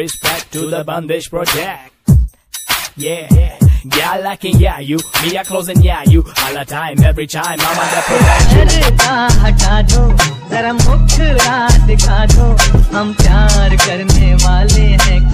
respect to the Bandish Project. Yeah, girl, I can yeah you, me a close and yeah you, all the time, every time, I'm on the production. हटा दो जरा मुखड़ा दिखा दो हम प्यार करने वाले हैं